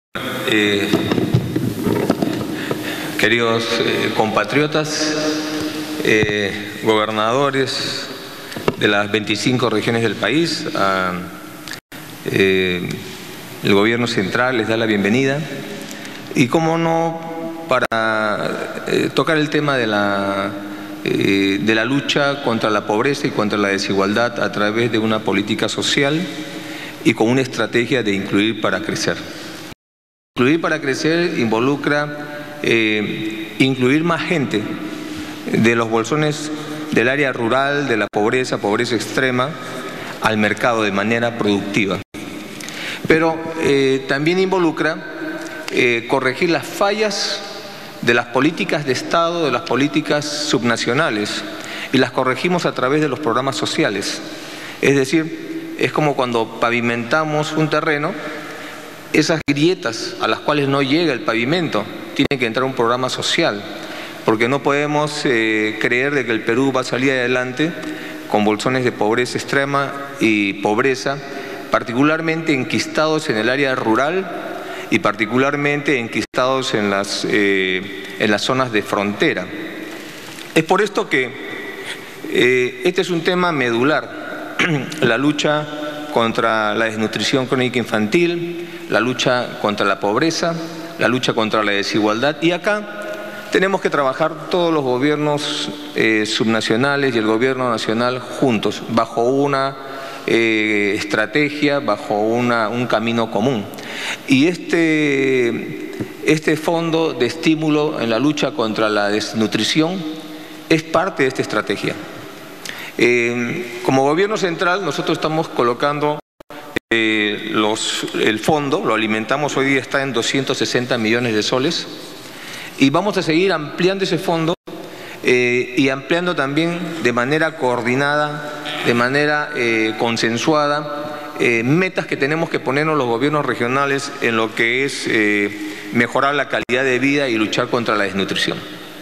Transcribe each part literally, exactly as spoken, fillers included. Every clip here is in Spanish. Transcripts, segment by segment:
Eh, queridos eh, compatriotas, eh, gobernadores de las veinticinco regiones del país, a, eh, el gobierno central les da la bienvenida y, cómo no, para eh, tocar el tema de la, eh, de la lucha contra la pobreza y contra la desigualdad a través de una política social y con una estrategia de incluir para crecer. Incluir para crecer involucra eh, incluir más gente de los bolsones del área rural, de la pobreza, pobreza extrema, al mercado de manera productiva. Pero eh, también involucra eh, corregir las fallas de las políticas de Estado, de las políticas subnacionales, y las corregimos a través de los programas sociales. Es decir, es como cuando pavimentamos un terreno. Esas grietas a las cuales no llega el pavimento, tiene que entrar un programa social, porque no podemos eh, creer de que el Perú va a salir adelante con bolsones de pobreza extrema y pobreza, particularmente enquistados en el área rural y particularmente enquistados en las, eh, en las zonas de frontera. Es por esto que eh, este es un tema medular, la lucha contra la desnutrición crónica infantil, la lucha contra la pobreza, la lucha contra la desigualdad. Y acá tenemos que trabajar todos los gobiernos eh, subnacionales y el gobierno nacional juntos, bajo una eh, estrategia, bajo una, un camino común. Y este, este fondo de estímulo en la lucha contra la desnutrición es parte de esta estrategia. Eh, como gobierno central nosotros estamos colocando eh, los, el fondo, lo alimentamos, hoy día está en doscientos sesenta millones de soles y vamos a seguir ampliando ese fondo eh, y ampliando también de manera coordinada, de manera eh, consensuada, eh, metas que tenemos que ponernos los gobiernos regionales en lo que es eh, mejorar la calidad de vida y luchar contra la desnutrición.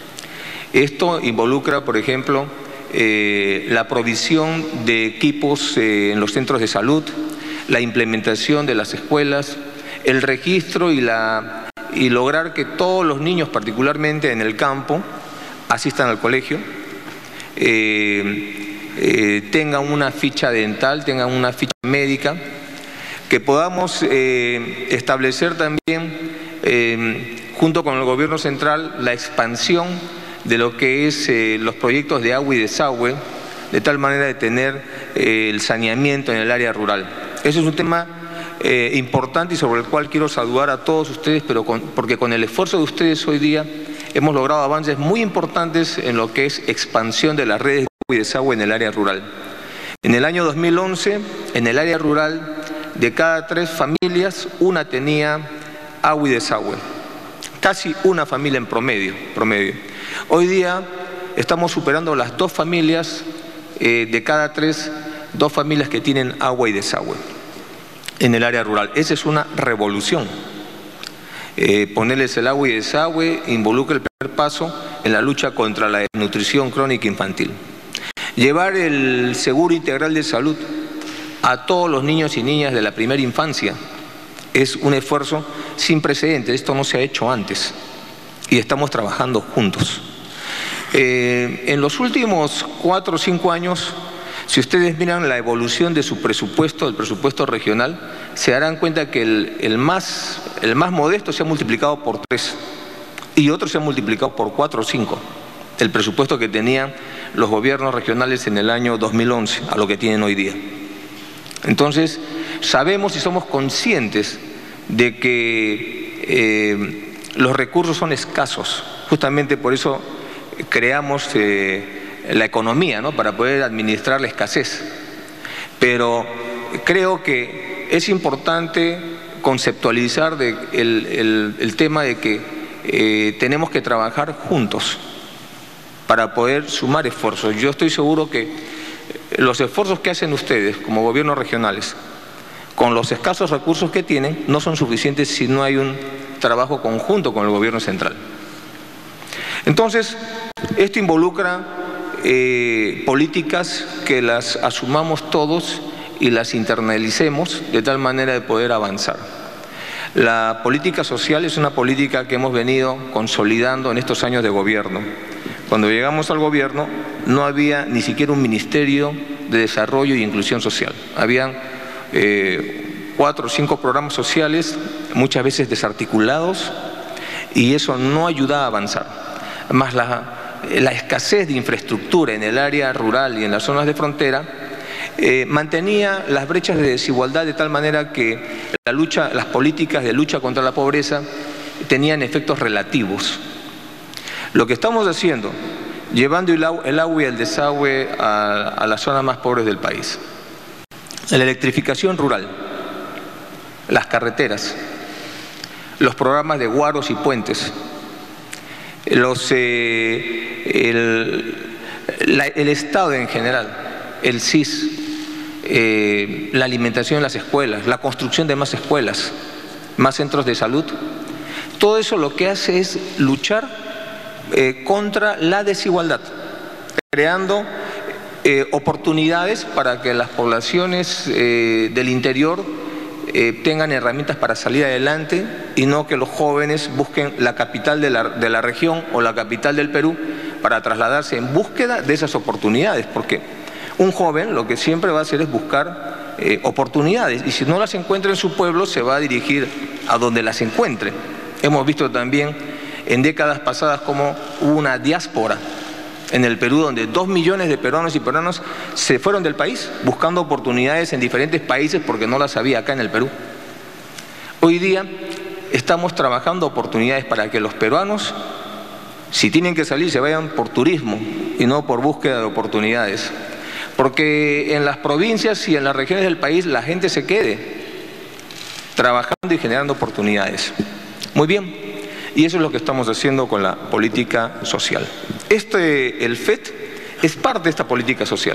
Esto involucra, por ejemplo, Eh, la provisión de equipos eh, en los centros de salud, la implementación de las escuelas, el registro y, la, y lograr que todos los niños, particularmente en el campo, asistan al colegio, eh, eh, tengan una ficha dental, tengan una ficha médica, que podamos eh, establecer también, eh, junto con el gobierno central, la expansión de lo que es eh, los proyectos de agua y desagüe, de tal manera de tener eh, el saneamiento en el área rural. Eso es un tema eh, importante y sobre el cual quiero saludar a todos ustedes, pero con, porque con el esfuerzo de ustedes hoy día hemos logrado avances muy importantes en lo que es expansión de las redes de agua y desagüe en el área rural. En el año dos mil once, en el área rural, de cada tres familias, una tenía agua y desagüe. Casi una familia en promedio. promedio. Hoy día estamos superando las dos familias, eh, de cada tres, dos familias que tienen agua y desagüe en el área rural. Esa es una revolución. Eh, ponerles el agua y desagüe involucra el primer paso en la lucha contra la desnutrición crónica infantil. Llevar el seguro integral de salud a todos los niños y niñas de la primera infancia es un esfuerzo sin precedentes. Esto no se ha hecho antes y estamos trabajando juntos. Eh, en los últimos cuatro o cinco años, si ustedes miran la evolución de su presupuesto, el presupuesto regional, se darán cuenta que el, el, más, el más modesto se ha multiplicado por tres y otros se han multiplicado por cuatro o cinco. El presupuesto que tenían los gobiernos regionales en el año dos mil once a lo que tienen hoy día. Entonces, sabemos y somos conscientes de que eh, los recursos son escasos. Justamente por eso creamos eh, la economía, ¿no?, para poder administrar la escasez. Pero creo que es importante conceptualizar de el, el, el tema de que eh, tenemos que trabajar juntos para poder sumar esfuerzos. Yo estoy seguro que los esfuerzos que hacen ustedes como gobiernos regionales, con los escasos recursos que tienen, no son suficientes si no hay un trabajo conjunto con el gobierno central. Entonces, esto involucra eh, políticas que las asumamos todos y las internalicemos de tal manera de poder avanzar. La política social es una política que hemos venido consolidando en estos años de gobierno. Cuando llegamos al gobierno no había ni siquiera un Ministerio de Desarrollo e Inclusión Social. Habían eh, cuatro o cinco programas sociales, muchas veces desarticulados, y eso no ayudaba a avanzar. Más la, la escasez de infraestructura en el área rural y en las zonas de frontera eh, mantenía las brechas de desigualdad de tal manera que la lucha, las políticas de lucha contra la pobreza tenían efectos relativos. Lo que estamos haciendo, llevando el agua, el agua y el desagüe a, a las zonas más pobres del país, la electrificación rural, las carreteras, los programas de guaros y puentes, los, eh, el, la, el Estado en general, el S I S, eh, la alimentación en las escuelas, la construcción de más escuelas, más centros de salud, todo eso lo que hace es luchar Eh, contra la desigualdad, creando eh, oportunidades para que las poblaciones eh, del interior eh, tengan herramientas para salir adelante y no que los jóvenes busquen la capital de la, de la región o la capital del Perú para trasladarse en búsqueda de esas oportunidades, porque un joven lo que siempre va a hacer es buscar eh, oportunidades, y si no las encuentra en su pueblo se va a dirigir a donde las encuentre. Hemos visto también en décadas pasadas como hubo una diáspora en el Perú donde dos millones de peruanos y peruanas se fueron del país buscando oportunidades en diferentes países porque no las había acá en el Perú. Hoy día estamos trabajando oportunidades para que los peruanos, si tienen que salir, se vayan por turismo y no por búsqueda de oportunidades. Porque en las provincias y en las regiones del país la gente se quede trabajando y generando oportunidades. Muy bien. Y eso es lo que estamos haciendo con la política social. Este, el F E D es parte de esta política social.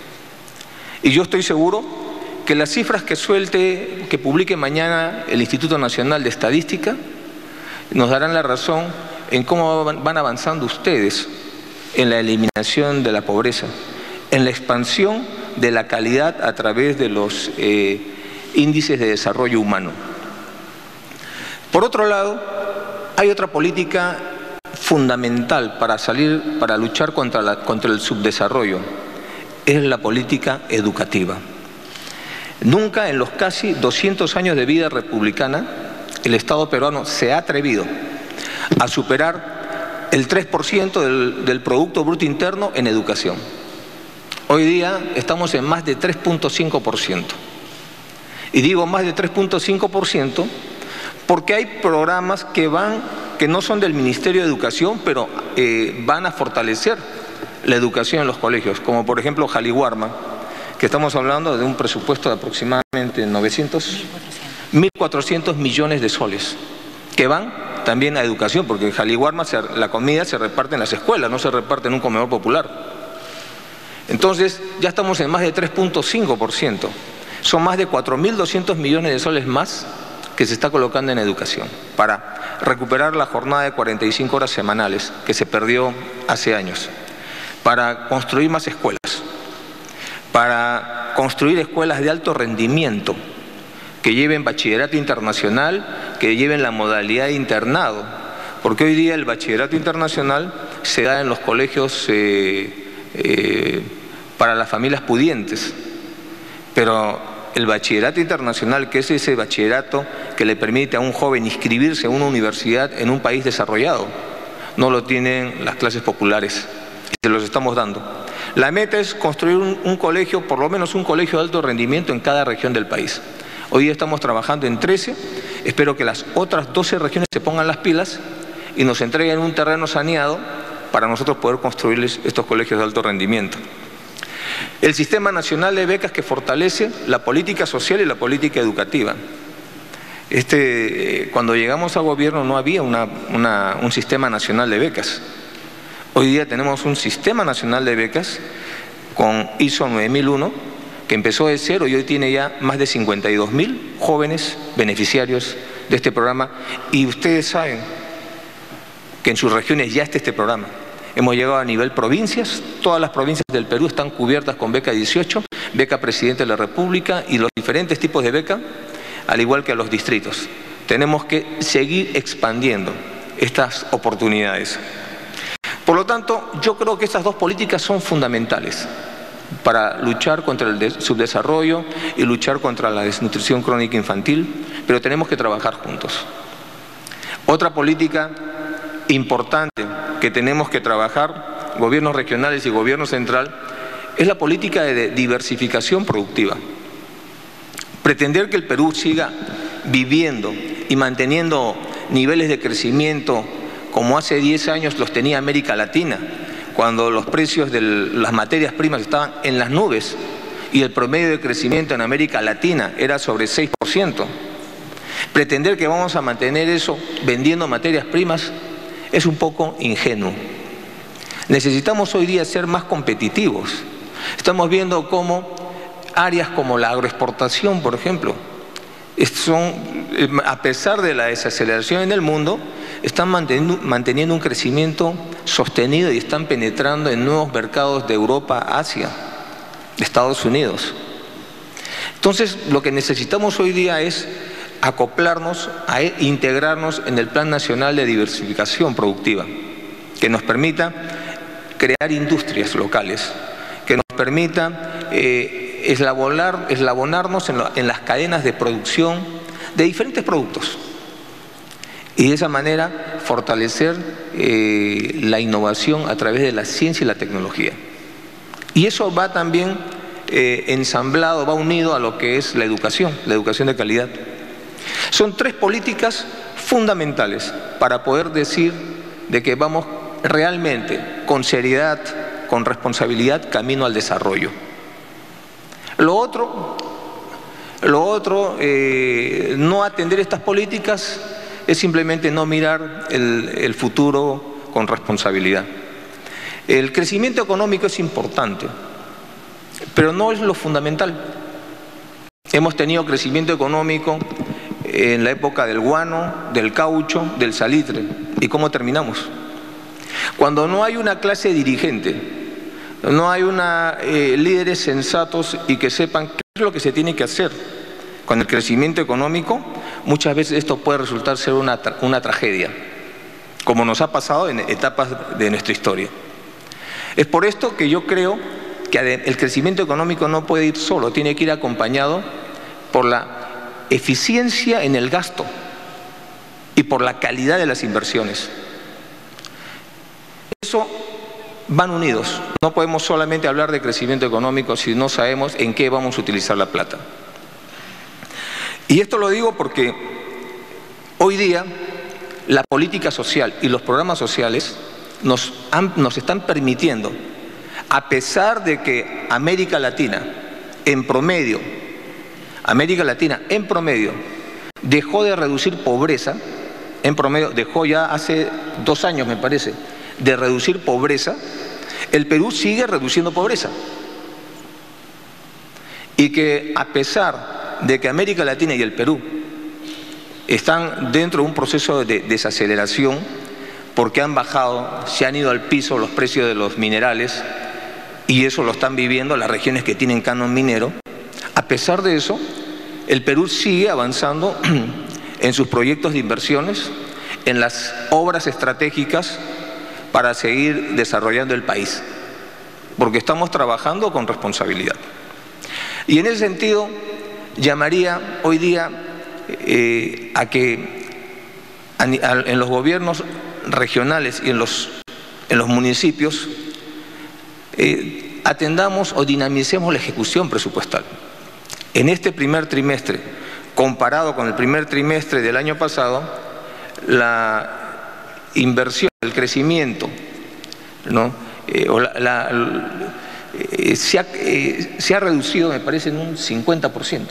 Y yo estoy seguro que las cifras que suelte, que publique mañana el Instituto Nacional de Estadística, nos darán la razón en cómo van avanzando ustedes en la eliminación de la pobreza, en la expansión de la calidad a través de los eh, índices de desarrollo humano. Por otro lado, hay otra política fundamental para salir, para luchar contra, la, contra el subdesarrollo, es la política educativa. Nunca en los casi doscientos años de vida republicana el Estado peruano se ha atrevido a superar el tres por ciento del, del Producto Bruto Interno en educación. Hoy día estamos en más de tres punto cinco por ciento. Y digo más de tres punto cinco por ciento porque hay programas que van, que no son del Ministerio de Educación, pero eh, van a fortalecer la educación en los colegios, como por ejemplo Jaliwarma, que estamos hablando de un presupuesto de aproximadamente novecientos, mil cuatrocientos millones de soles, que van también a educación, porque en Jaliwarma se, la comida se reparte en las escuelas, no se reparte en un comedor popular. Entonces ya estamos en más de tres punto cinco por ciento, son más de cuatro mil doscientos millones de soles más que se está colocando en educación, para recuperar la jornada de cuarenta y cinco horas semanales que se perdió hace años, para construir más escuelas, para construir escuelas de alto rendimiento, que lleven bachillerato internacional, que lleven la modalidad de internado, porque hoy día el bachillerato internacional se da en los colegios eh, eh, para las familias pudientes, pero el bachillerato internacional, que es ese bachillerato que le permite a un joven inscribirse en una universidad en un país desarrollado, no lo tienen las clases populares y se los estamos dando. La meta es construir un, un colegio, por lo menos un colegio de alto rendimiento en cada región del país. Hoy día estamos trabajando en trece, espero que las otras doce regiones se pongan las pilas y nos entreguen un terreno saneado para nosotros poder construirles estos colegios de alto rendimiento. El Sistema Nacional de Becas, que fortalece la política social y la política educativa. Este, cuando llegamos al gobierno no había una, una, un Sistema Nacional de Becas. Hoy día tenemos un Sistema Nacional de Becas con I S O nueve mil uno, que empezó de cero y hoy tiene ya más de cincuenta y dos mil jóvenes beneficiarios de este programa. Y ustedes saben que en sus regiones ya está este programa. Hemos llegado a nivel provincias, todas las provincias del Perú están cubiertas con beca dieciocho, beca Presidente de la República y los diferentes tipos de beca, al igual que a los distritos. tenemos que seguir expandiendo estas oportunidades. Por lo tanto, yo creo que estas dos políticas son fundamentales para luchar contra el subdesarrollo y luchar contra la desnutrición crónica infantil, pero tenemos que trabajar juntos. Otra política importante que tenemos que trabajar, gobiernos regionales y gobierno central, es la política de diversificación productiva. Pretender que el Perú siga viviendo y manteniendo niveles de crecimiento como hace diez años los tenía América Latina, cuando los precios de las materias primas estaban en las nubes y el promedio de crecimiento en América Latina era sobre seis por ciento. Pretender que vamos a mantener eso vendiendo materias primas es un poco ingenuo. Necesitamos hoy día ser más competitivos. Estamos viendo cómo áreas como la agroexportación, por ejemplo, son, a pesar de la desaceleración en el mundo, están manteniendo, manteniendo un crecimiento sostenido y están penetrando en nuevos mercados de Europa, Asia, de Estados Unidos. Entonces, lo que necesitamos hoy día es acoplarnos, a integrarnos en el Plan Nacional de Diversificación Productiva, que nos permita crear industrias locales, que nos permita eh, eslabonar, eslabonarnos en, lo, en las cadenas de producción de diferentes productos y de esa manera fortalecer eh, la innovación a través de la ciencia y la tecnología. Y eso va también eh, ensamblado, va unido a lo que es la educación, la educación de calidad. Son tres políticas fundamentales para poder decir de que vamos realmente con seriedad, con responsabilidad, camino al desarrollo. Lo otro, lo otro eh, no atender estas políticas es simplemente no mirar el, el futuro con responsabilidad. El crecimiento económico es importante, pero no es lo fundamental. Hemos tenido crecimiento económico en la época del guano, del caucho, del salitre. ¿Y cómo terminamos? Cuando no hay una clase dirigente, no hay una, eh, líderes sensatos y que sepan qué es lo que se tiene que hacer con el crecimiento económico, muchas veces esto puede resultar ser una, tra una tragedia, como nos ha pasado en etapas de nuestra historia. Es por esto que yo creo que el crecimiento económico no puede ir solo, tiene que ir acompañado por la eficiencia en el gasto y por la calidad de las inversiones. Eso van unidos. No podemos solamente hablar de crecimiento económico si no sabemos en qué vamos a utilizar la plata. Y esto lo digo porque hoy día la política social y los programas sociales nos, han, nos están permitiendo, a pesar de que América Latina en promedio, América Latina en promedio dejó de reducir pobreza, en promedio dejó ya hace dos años me parece, de reducir pobreza, el Perú sigue reduciendo pobreza. Y que a pesar de que América Latina y el Perú están dentro de un proceso de desaceleración porque han bajado, se han ido al piso los precios de los minerales y eso lo están viviendo las regiones que tienen canon minero, a pesar de eso, el Perú sigue avanzando en sus proyectos de inversiones, en las obras estratégicas para seguir desarrollando el país, porque estamos trabajando con responsabilidad. Y en ese sentido, llamaría hoy día eh, a que a, a, en los gobiernos regionales y en los, en los municipios eh, atendamos o dinamicemos la ejecución presupuestal. En este primer trimestre, comparado con el primer trimestre del año pasado, la inversión, el crecimiento, ¿no? eh, o la, la, eh, se, ha, eh, se ha reducido, me parece, en un cincuenta por ciento.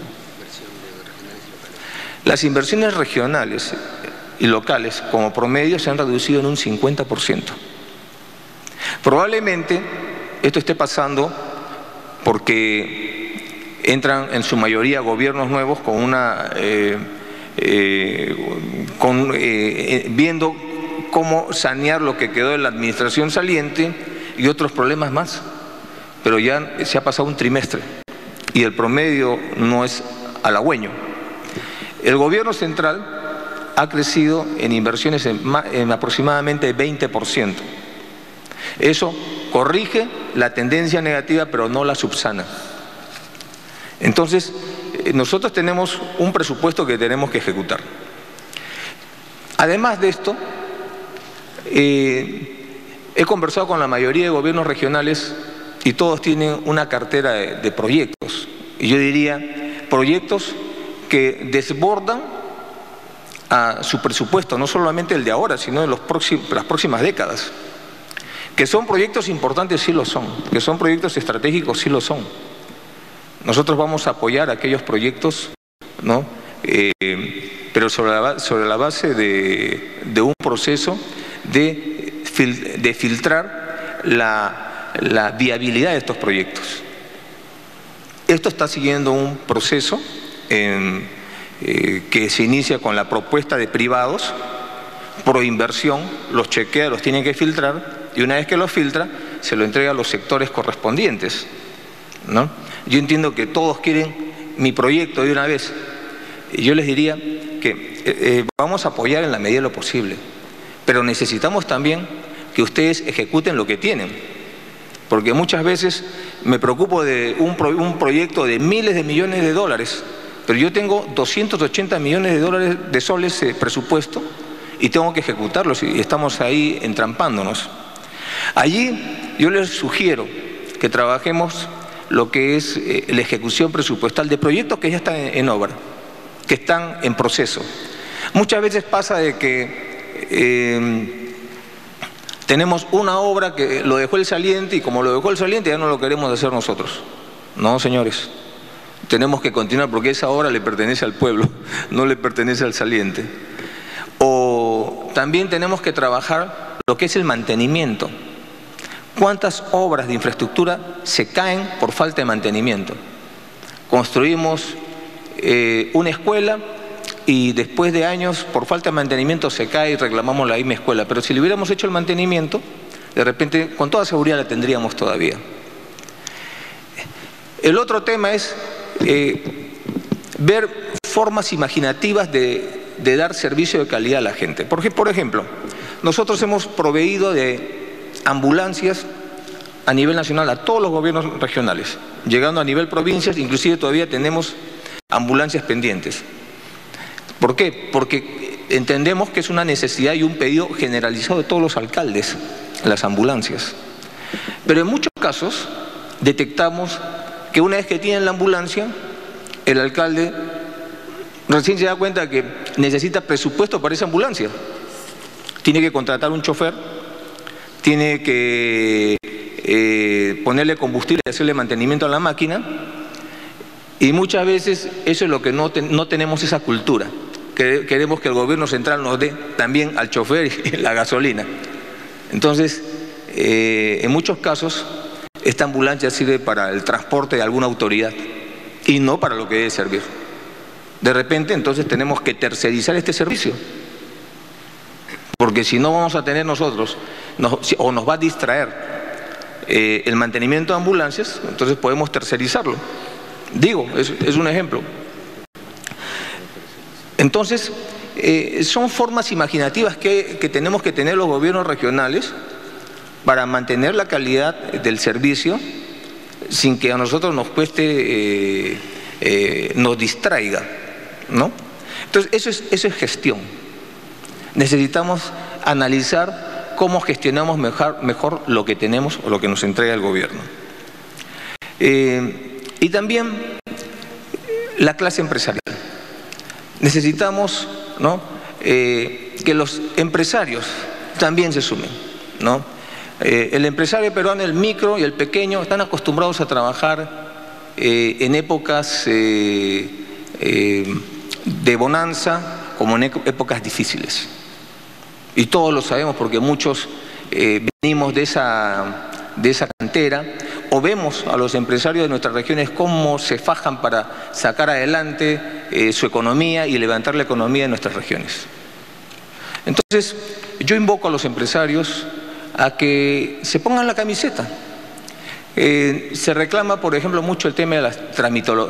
Las inversiones regionales y locales como promedio se han reducido en un cincuenta por ciento. Probablemente esto esté pasando porque entran en su mayoría gobiernos nuevos con una eh, eh, con, eh, viendo cómo sanear lo que quedó de la administración saliente y otros problemas más. Pero ya se ha pasado un trimestre y el promedio no es halagüeño. El gobierno central ha crecido en inversiones en, en aproximadamente veinte por ciento. Eso corrige la tendencia negativa, pero no la subsana. Entonces, nosotros tenemos un presupuesto que tenemos que ejecutar. Además de esto, eh, he conversado con la mayoría de gobiernos regionales y todos tienen una cartera de, de proyectos. Y yo diría, proyectos que desbordan a su presupuesto, no solamente el de ahora, sino de los próximos, las próximas décadas. Que son proyectos importantes, sí lo son. Que son proyectos estratégicos, sí lo son. Nosotros vamos a apoyar aquellos proyectos, ¿no? Eh, pero sobre la, sobre la base de, de un proceso de, fil, de filtrar la, la viabilidad de estos proyectos. Esto está siguiendo un proceso en, eh, que se inicia con la propuesta de privados, pro inversión, los chequea, los tienen que filtrar, y una vez que los filtra, se lo entrega a los sectores correspondientes, ¿no? Yo entiendo que todos quieren mi proyecto de una vez. Yo les diría que eh, eh, vamos a apoyar en la medida de lo posible, pero necesitamos también que ustedes ejecuten lo que tienen, porque muchas veces me preocupo de un, pro, un proyecto de miles de millones de dólares, pero yo tengo doscientos ochenta millones de dólares de soles de presupuesto y tengo que ejecutarlos y estamos ahí entrampándonos. Allí yo les sugiero que trabajemos lo que es eh, la ejecución presupuestal de proyectos que ya están en, en obra, que están en proceso. Muchas veces pasa de que eh, tenemos una obra que lo dejó el saliente y como lo dejó el saliente ya no lo queremos hacer nosotros. No, señores, tenemos que continuar porque esa obra le pertenece al pueblo, no le pertenece al saliente. O también tenemos que trabajar lo que es el mantenimiento. ¿Cuántas obras de infraestructura se caen por falta de mantenimiento? Construimos eh, una escuela y después de años por falta de mantenimiento se cae y reclamamos la misma escuela, pero si le hubiéramos hecho el mantenimiento, de repente con toda seguridad la tendríamos todavía. El otro tema es eh, ver formas imaginativas de, de dar servicio de calidad a la gente. Porque, por ejemplo, nosotros hemos proveído de ambulancias a nivel nacional a todos los gobiernos regionales, llegando a nivel provincias, inclusive todavía tenemos ambulancias pendientes. ¿Por qué? Porque entendemos que es una necesidad y un pedido generalizado de todos los alcaldes, las ambulancias. Pero en muchos casos detectamos que una vez que tienen la ambulancia, el alcalde recién se da cuenta que necesita presupuesto para esa ambulancia. Tiene que contratar un chofer, tiene que eh, ponerle combustible y hacerle mantenimiento a la máquina, y muchas veces eso es lo que no, te, no tenemos esa cultura. Que, queremos que el gobierno central nos dé también al chofer y la gasolina. Entonces, eh, en muchos casos, esta ambulancia sirve para el transporte de alguna autoridad y no para lo que debe servir. De repente, entonces, tenemos que tercerizar este servicio. Porque si no vamos a tener nosotros, nos, o nos va a distraer eh, el mantenimiento de ambulancias, entonces podemos tercerizarlo. Digo, es, es un ejemplo. Entonces, eh, son formas imaginativas que, que tenemos que tener los gobiernos regionales para mantener la calidad del servicio sin que a nosotros nos cueste, eh, eh, nos distraiga, ¿no? Entonces, eso es, eso es gestión. Necesitamos analizar cómo gestionamos mejor, mejor lo que tenemos o lo que nos entrega el gobierno. Eh, y también la clase empresarial. Necesitamos, ¿no?, eh, que los empresarios también se sumen, ¿no? Eh, el empresario peruano, el micro y el pequeño, están acostumbrados a trabajar eh, en épocas eh, eh, de bonanza como en épocas difíciles. Y todos lo sabemos porque muchos eh, venimos de esa, de esa cantera, o vemos a los empresarios de nuestras regiones cómo se fajan para sacar adelante eh, su economía y levantar la economía de nuestras regiones. Entonces, yo invoco a los empresarios a que se pongan la camiseta. Eh, se reclama, por ejemplo, mucho el tema de la tramitolo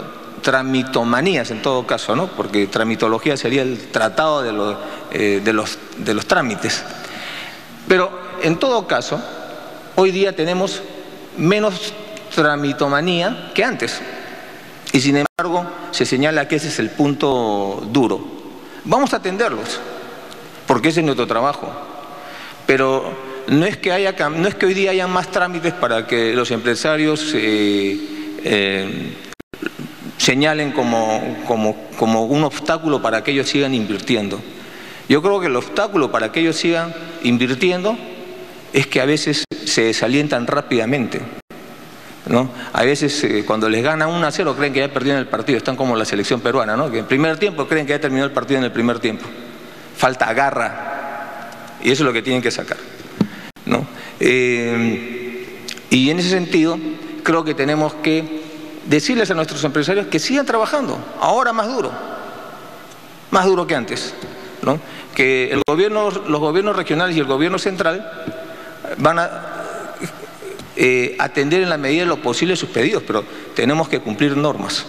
tramitomanías en todo caso, ¿no? Porque tramitología sería el tratado de los, eh, de los, de los trámites. Pero en todo caso, hoy día tenemos menos tramitomanía que antes. Y sin embargo, se señala que ese es el punto duro. Vamos a atenderlos, porque ese es nuestro trabajo. Pero no es que, haya, no es que hoy día haya más trámites para que los empresarios eh, eh, señalen como, como, como un obstáculo para que ellos sigan invirtiendo. Yo creo que el obstáculo para que ellos sigan invirtiendo es que a veces se desalientan rápidamente, ¿no? A veces eh, cuando les gana uno a cero creen que ya perdieron el partido, están como la selección peruana, ¿no? Que en primer tiempo creen que ya terminó el partido en el primer tiempo. Falta garra, y eso es lo que tienen que sacar, ¿no? Eh, y en ese sentido creo que tenemos que decirles a nuestros empresarios que sigan trabajando, ahora más duro, más duro que antes, ¿no? Que el gobierno, los gobiernos regionales y el gobierno central van a eh, atender en la medida de lo posible sus pedidos, pero tenemos que cumplir normas.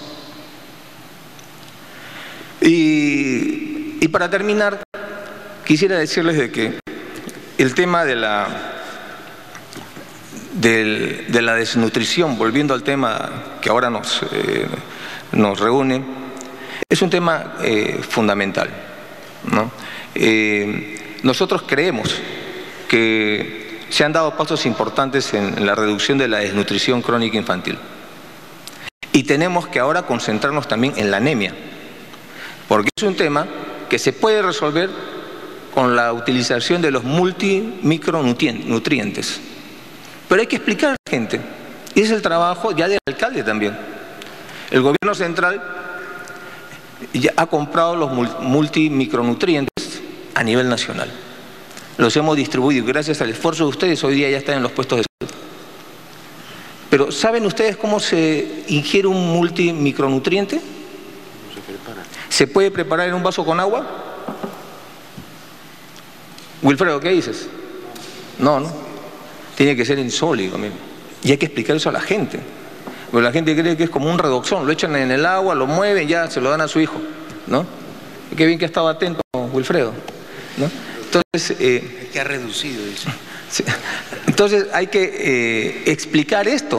Y, y para terminar, quisiera decirles de que el tema de la, de, de la desnutrición, volviendo al tema que ahora nos, eh, nos reúne, es un tema eh, fundamental, ¿no? Eh, nosotros creemos que se han dado pasos importantes en, en la reducción de la desnutrición crónica infantil. Y tenemos que ahora concentrarnos también en la anemia, porque es un tema que se puede resolver con la utilización de los multimicronutrientes. Pero hay que explicar a la gente, y es el trabajo ya del alcalde también. El gobierno central ya ha comprado los multimicronutrientes a nivel nacional. Los hemos distribuido y gracias al esfuerzo de ustedes hoy día ya están en los puestos de salud. Pero ¿saben ustedes cómo se ingiere un multimicronutriente? Se prepara. ¿Se puede preparar en un vaso con agua? Wilfredo, ¿qué dices? No, no. Tiene que ser en sólido mismo. Y hay que explicar eso a la gente. Porque la gente cree que es como un redoxón. Lo echan en el agua, lo mueven, ya se lo dan a su hijo, ¿no? Qué bien que ha estado atento, Wilfredo, ¿no? Entonces, eh, es que ha reducido eso. Sí. Entonces hay que eh, explicar esto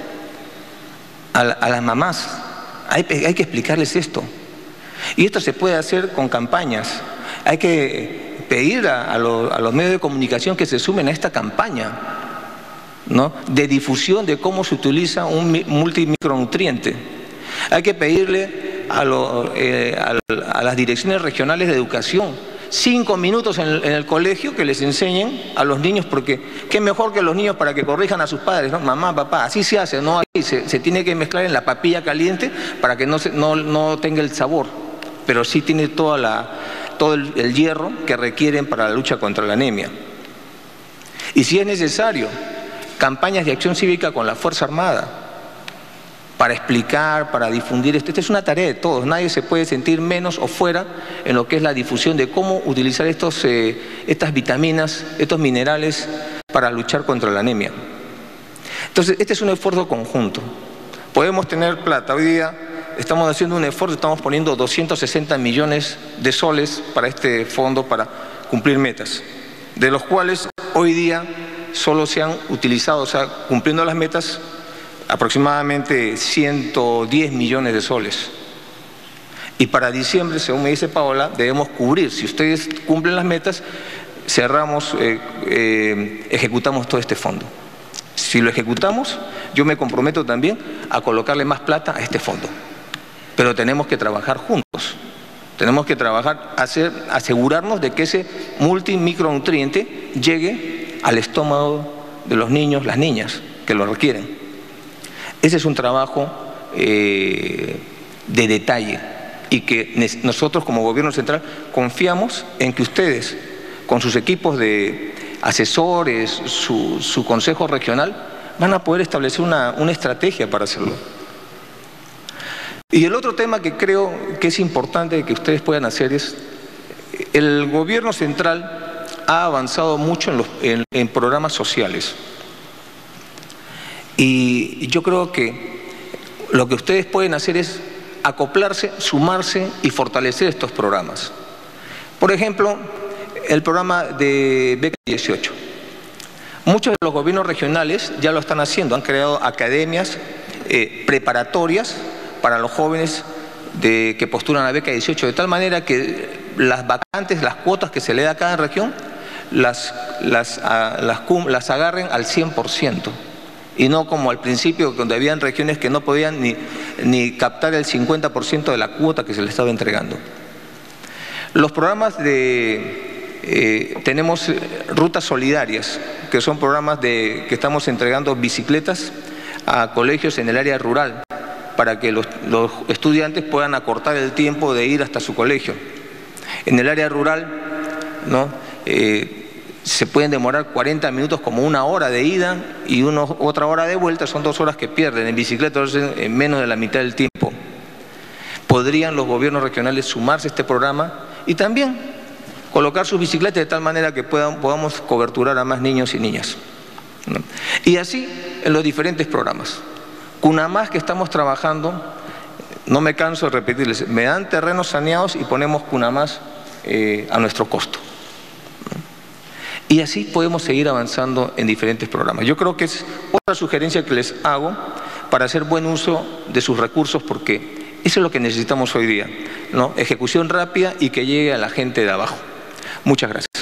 a, a las mamás. Hay, hay que explicarles esto. Y esto se puede hacer con campañas. Hay que pedir a, a, lo, a los medios de comunicación que se sumen a esta campaña, ¿no? De difusión de cómo se utiliza un multimicronutriente. Hay que pedirle a, lo, eh, a, a las direcciones regionales de educación cinco minutos en el, en el colegio que les enseñen a los niños, porque qué mejor que los niños para que corrijan a sus padres, ¿no? Mamá, papá, así se hace, no así, se, se tiene que mezclar en la papilla caliente para que no, se, no, no tenga el sabor, pero sí tiene toda la, todo el, el hierro que requieren para la lucha contra la anemia. Y si es necesario, campañas de acción cívica con la Fuerza Armada, para explicar, para difundir esto. Esta es una tarea de todos, nadie se puede sentir menos o fuera en lo que es la difusión de cómo utilizar estos, eh, estas vitaminas, estos minerales para luchar contra la anemia. Entonces, este es un esfuerzo conjunto. Podemos tener plata, hoy día estamos haciendo un esfuerzo, estamos poniendo doscientos sesenta millones de soles para este fondo para cumplir metas, de los cuales hoy día solo se han utilizado, o sea, cumpliendo las metas, aproximadamente ciento diez millones de soles. Y para diciembre, según me dice Paola, debemos cubrir. Si ustedes cumplen las metas, cerramos, eh, eh, ejecutamos todo este fondo. Si lo ejecutamos, yo me comprometo también a colocarle más plata a este fondo. Pero tenemos que trabajar juntos. Tenemos que trabajar, hacer, asegurarnos de que ese multimicronutriente llegue al estómago de los niños, las niñas que lo requieren. Ese es un trabajo eh, de detalle y que nosotros como gobierno central confiamos en que ustedes, con sus equipos de asesores, su, su consejo regional, van a poder establecer una, una estrategia para hacerlo. Y el otro tema que creo que es importante que ustedes puedan hacer es, el gobierno central ha avanzado mucho en, los, en, en programas sociales. Y yo creo que lo que ustedes pueden hacer es acoplarse, sumarse y fortalecer estos programas. Por ejemplo, el programa de Beca dieciocho. Muchos de los gobiernos regionales ya lo están haciendo, han creado academias eh, preparatorias para los jóvenes de, que postulan a Beca dieciocho, de tal manera que las vacantes, las cuotas que se le da a cada región, las, las, a, las, las agarren al cien por ciento. Y no como al principio, donde habían regiones que no podían ni, ni captar el cincuenta por ciento de la cuota que se les estaba entregando. Los programas de... Eh, tenemos rutas solidarias, que son programas de, que estamos entregando bicicletas a colegios en el área rural, para que los, los estudiantes puedan acortar el tiempo de ir hasta su colegio. En el área rural, ¿no? Eh, se pueden demorar cuarenta minutos como una hora de ida y uno, otra hora de vuelta, son dos horas que pierden en bicicleta, en menos de la mitad del tiempo. Podrían los gobiernos regionales sumarse a este programa y también colocar sus bicicletas de tal manera que puedan, podamos coberturar a más niños y niñas, ¿no? Y así en los diferentes programas. CUNAMás, que estamos trabajando, no me canso de repetirles, me dan terrenos saneados y ponemos CUNAMás eh, a nuestro costo. Y así podemos seguir avanzando en diferentes programas. Yo creo que es otra sugerencia que les hago para hacer buen uso de sus recursos, porque eso es lo que necesitamos hoy día, ¿no? Ejecución rápida y que llegue a la gente de abajo. Muchas gracias.